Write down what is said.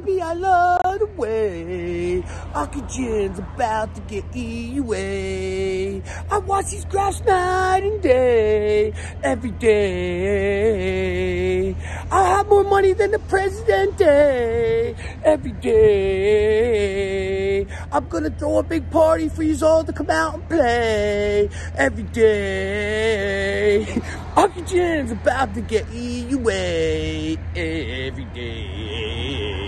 baby, I love the way OCGN's about to get EUA. I watch these graphs night and day, every day. I have more money than the Presidente, every day. I'm gonna throw a big party for you all to come out and play, every day. OCGN's about to get EUA, every day.